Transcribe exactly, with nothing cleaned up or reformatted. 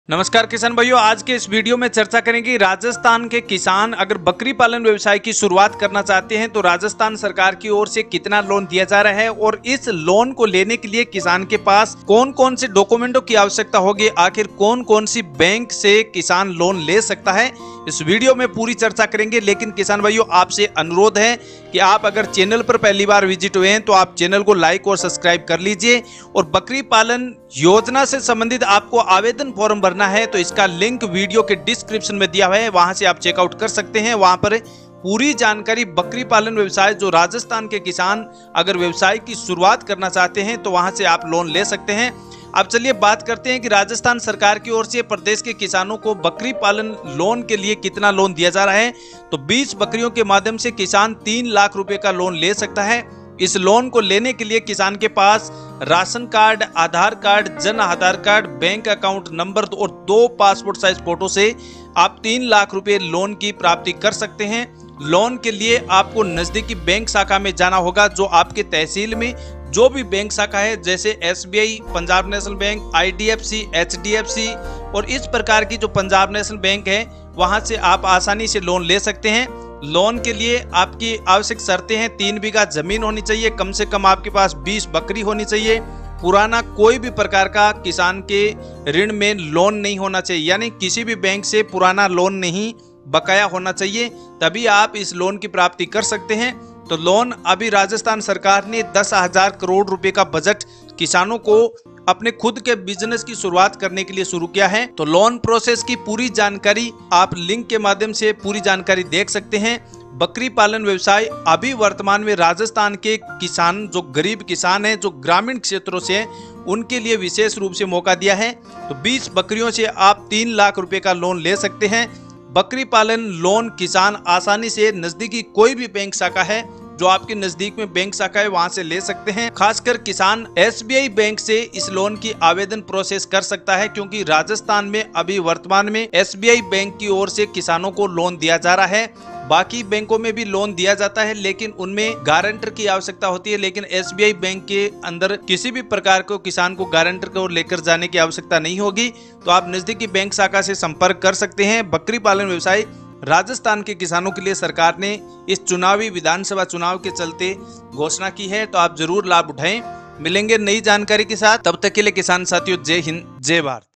नमस्कार किसान भाइयों, आज के इस वीडियो में चर्चा करेंगे राजस्थान के किसान अगर बकरी पालन व्यवसाय की शुरुआत करना चाहते हैं तो राजस्थान सरकार की ओर से कितना लोन दिया जा रहा है और इस लोन को लेने के लिए किसान के पास कौन कौन से डॉक्यूमेंटों की आवश्यकता होगी, आखिर कौन कौन सी बैंक से किसान लोन ले सकता है, इस वीडियो में पूरी चर्चा करेंगे। लेकिन किसान भाइयों, आपसे अनुरोध है कि आप अगर चैनल पर पहली बार विजिट हुए हैं तो आप चैनल को लाइक और सब्सक्राइब कर लीजिए और बकरी पालन योजना से संबंधित आपको आवेदन फॉर्म भरना है तो इसका लिंक वीडियो के डिस्क्रिप्शन में दिया हुआ है, वहां से आप चेकआउट कर सकते हैं। वहां पर पूरी जानकारी बकरी पालन व्यवसाय जो राजस्थान के किसान अगर व्यवसाय की शुरुआत करना चाहते हैं तो वहां से आप लोन ले सकते हैं। अब चलिए बात करते हैं कि राजस्थान सरकार की ओर से प्रदेश के किसानों को बकरी पालन लोन के लिए कितना लोन दिया जा रहा है। तो बीस बकरियों के माध्यम से किसान तीन लाख रुपए का लोन ले सकता है। इस लोन को लेने के लिए किसान के पास ration card, Aadhaar card, Jan Aadhaar card, bank account number और दो पासपोर्ट साइज फोटो से आप तीन लाख रुपए लोन की प्राप्ति कर सकते हैं। लोन के लिए आपको नजदीकी बैंक शाखा में जाना होगा, जो आपके तहसील में जो भी बैंक शाखा है, जैसे S B I, Punjab national bank, I D F C, H D F C और इस प्रकार की जो पंजाब नेशनल बैंक है, वहां से आप आसानी से लोन ले सकते हैं। लोन के लिए आपकी आवश्यक शर्तें हैं, तीन बीघा जमीन होनी चाहिए, कम से कम आपके पास बीस बकरी होनी चाहिए, पुराना कोई भी प्रकार का किसान के ऋण में लोन नहीं होना चाहिए, यानी किसी भी बैंक से पुराना लोन नहीं बकाया होना चाहिए, तभी आप इस लोन की प्राप्ति कर सकते हैं। तो लोन अभी राजस्थान सरकार ने दस हजार करोड़ रुपए का बजट किसानों को अपने खुद के बिजनेस की शुरुआत करने के लिए शुरू किया है। तो लोन प्रोसेस की पूरी जानकारी आप लिंक के माध्यम से पूरी जानकारी देख सकते हैं। बकरी पालन व्यवसाय अभी वर्तमान में राजस्थान के किसान जो गरीब किसान हैं, जो ग्रामीण क्षेत्रों से हैं, उनके लिए विशेष रूप से मौका दिया है। तो बीस बकरियों से आप तीन लाख रुपए का लोन ले सकते हैं। बकरी पालन लोन किसान आसानी से नजदीकी कोई भी बैंक शाखा है, जो आपके नजदीक में बैंक शाखा है, वहां से ले सकते हैं। खासकर किसान एस बी आई बैंक से इस लोन की आवेदन प्रोसेस कर सकता है, क्योंकि राजस्थान में अभी वर्तमान में एस बी आई बैंक की ओर से किसानों को लोन दिया जा रहा है। बाकी बैंकों में भी लोन दिया जाता है, लेकिन उनमें गारंटर की आवश्यकता होती है, लेकिन एस बी आई बैंक के अंदर किसी भी प्रकार को किसान को गारंटर को लेकर जाने की आवश्यकता नहीं होगी। तो आप नजदीकी बैंक शाखा से संपर्क कर सकते हैं। बकरी पालन व्यवसाय राजस्थान के किसानों के लिए सरकार ने इस चुनावी विधानसभा चुनाव के चलते घोषणा की है, तो आप जरूर लाभ उठाएं। मिलेंगे नई जानकारी के साथ, तब तक के लिए किसान साथियों, जय हिंद, जय भारत।